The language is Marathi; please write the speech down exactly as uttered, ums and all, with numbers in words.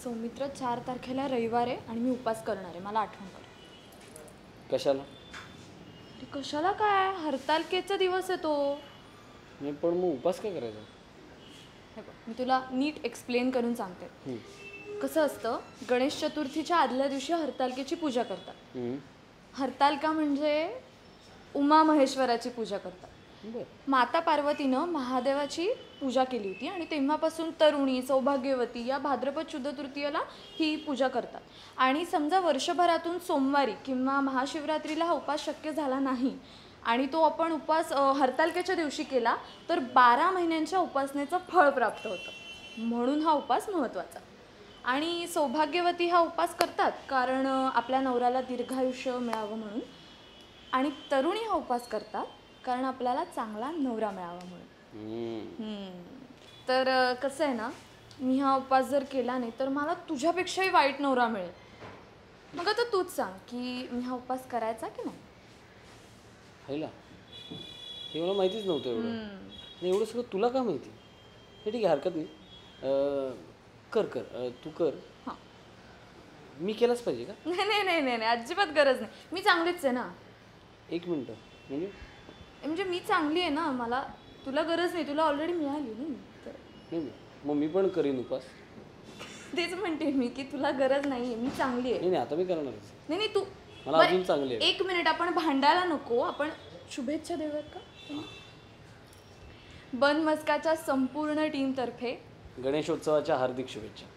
सौमित्र चार तारखेला रविवार आहे आणि मी उपास करणार आहे, मला आठवण कर. कशाला? अरे कशाला काय, हरतालिकेचा दिवस आहे तो. नाही पण मग उपास काय करायचा? हे बघ, मी तुला नीट एक्सप्लेन करून सांगते. कसं असतं, गणेश चतुर्थीच्या आदल्या दिवशी हरतालिकेची पूजा करतात. हरतालिका म्हणजे उमा महेश्वराची पूजा करतात. माता पार्वतीनं महादेवाची पूजा केली होती आणि तेव्हापासून तरुणी सौभाग्यवती या भाद्रपद शुद्ध तृतीयेला ही पूजा करतात. आणि समजा वर्षभरातून सोमवारी किंवा महाशिवरात्रीला हा उपास शक्य झाला नाही आणि तो आपण उपास हरतालिकेच्या दिवशी केला तर बारा महिन्यांच्या उपासनेचं फळ प्राप्त होतं. म्हणून हा उपास महत्त्वाचा. आणि सौभाग्यवती हा उपास करतात कारण आपल्या नवऱ्याला दीर्घायुष्य मिळावं म्हणून. आणि तरुणी हा उपास करतात कारण आपल्याला चांगला नवरा मिळावा म्हणून. तर कसं आहे ना, मी हा उपास जर केला नाही तर मला तुझ्यापेक्षाही वाईट नवरा मिळेल. मग आता तूच सांग की मी हा उपास करायचा की नाही. हैला हे मला माहितीच नव्हतं एवढं. आणि एवढं सगळं तुला का माहिती? हे ठीक आहे, हरकत नाही. कर कर तू कर. हां, मी केलंच पाहिजे का? नाही नाही नाही नाही अजिबात गरज नाही. मी चांगलीच आहे ना. एक मिनटं, म्हणजे म्हणजे मी चांगली आहे ना, मला तुला गरज नाही, तुला ऑलरेडी मिळाली ना. नाही मग मी पण करीन उपास. तेच म्हणते मी की तुला गरज नाही आहे, मी चांगली आहे. नाही आता मी करणार. नाही नाही तू मला अजून चांगली आहे. एक मिनिट, आपण भांडायला नको, आपण शुभेच्छा देऊयात का? बन मस्काच्या संपूर्ण टीमतर्फे गणेशोत्सवाच्या हार्दिक शुभेच्छा.